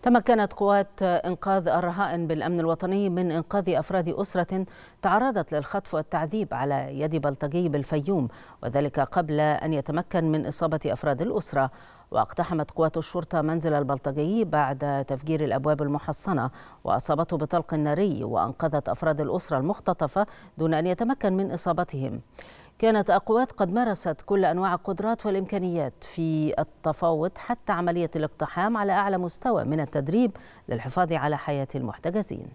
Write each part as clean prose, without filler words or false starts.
تمكنت قوات إنقاذ الرهائن بالأمن الوطني من إنقاذ أفراد أسرة تعرضت للخطف والتعذيب على يد بلطجي بالفيوم، وذلك قبل أن يتمكن من إصابة أفراد الأسرة. واقتحمت قوات الشرطة منزل البلطجي بعد تفجير الأبواب المحصنة وأصابته بطلق ناري، وأنقذت أفراد الأسرة المختطفة دون أن يتمكن من إصابتهم. كانت القوات قد مارست كل أنواع القدرات والإمكانيات في التفاوض حتى عملية الاقتحام على أعلى مستوى من التدريب للحفاظ على حياة المحتجزين.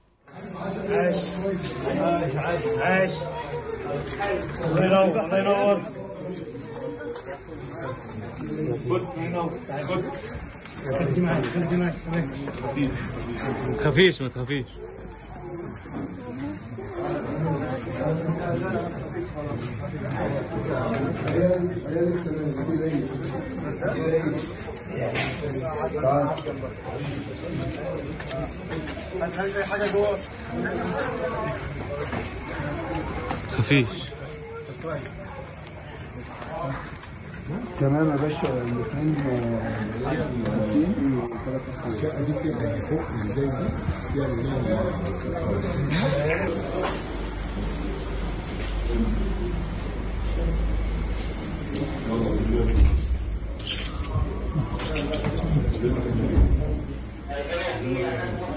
ما تخافيش ما تخافيش. حاجه جوه خفيش. تمام يا باشا. الاثنين الشقه دي بتبقى فوق ازاي دي